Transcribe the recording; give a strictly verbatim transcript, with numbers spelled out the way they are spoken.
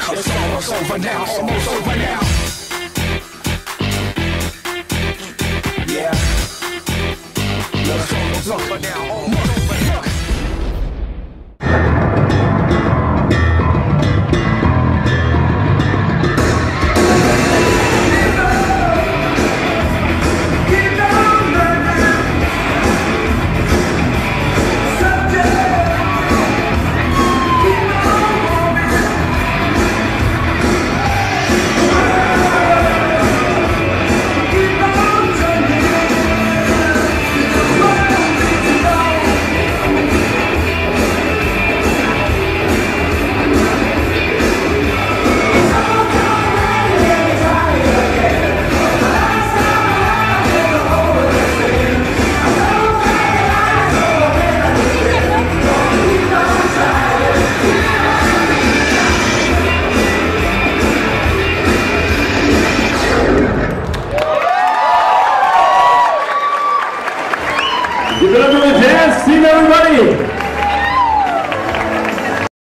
It's almost over now, almost over now. Yeah. It's almost over now, almost over now. Give it up for the dance team, everybody!